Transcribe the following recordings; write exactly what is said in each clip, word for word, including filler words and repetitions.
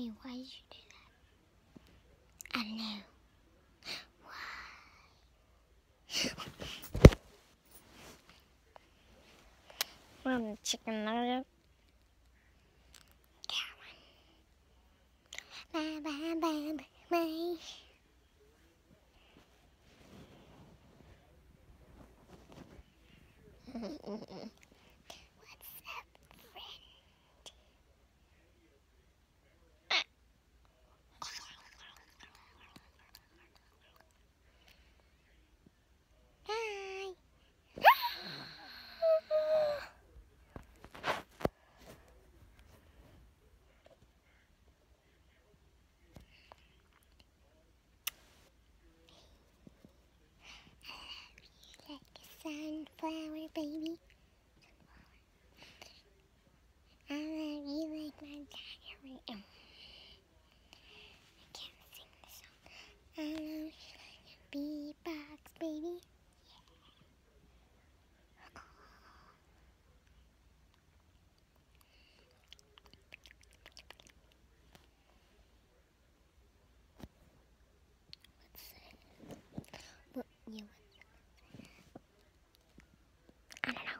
Emmie, why did you do that? I don't know. Why? Mom, chicken nugget. Bye, bye, bye, bye, bye. What's up, friend? Hi. Like a sunflower, baby. I love you like my diary. I can't sing the song. I love you like a beatbox, baby. What you? I don't know.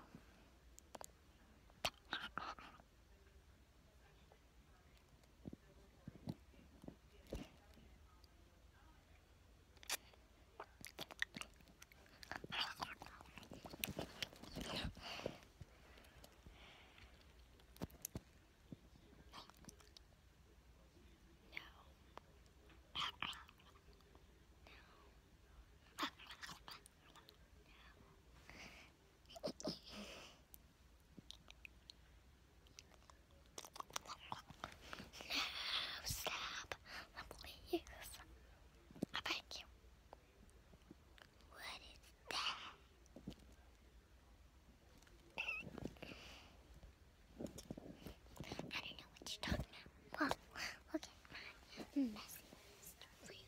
Messiest fruit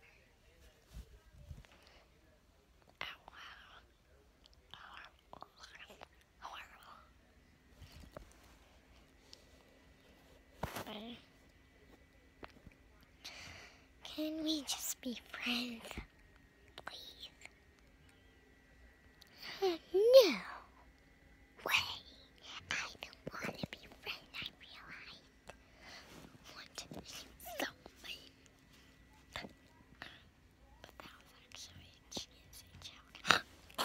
ever. Can we just be friends, please? Uh, no way. I don't want to be friends, I realized. I want to be soulmate. But that was actually a cheesy joke.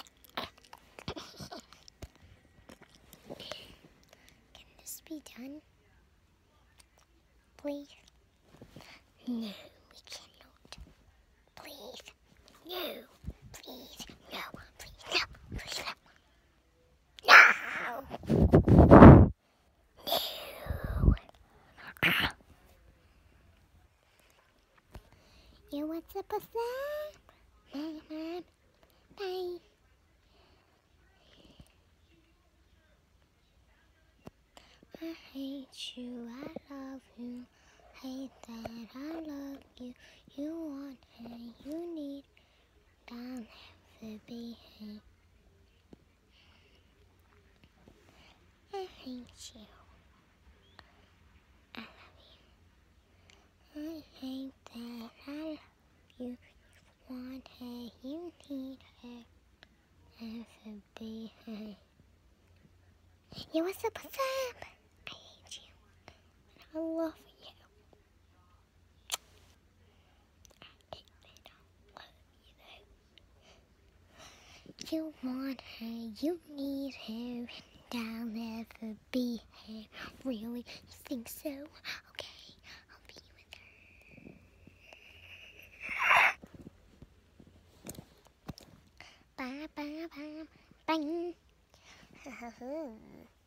Can this be done? Please? No, we cannot. Please. No. Please. No. Please. No. Please. No. No. No. Ah. You what's up with that? Mom, bye. I hate you, I love you. Hate that I love you. You want her, you need. I'll never be her. I hate you. I love you. I hate that I love you. You want her, you need her. Never be her. You what's up, what's up? I hate you. I love you. You want her, you need her, and I'll never be her. Really? You think so? Okay, I'll be with her. Bye, bye, bye, bye.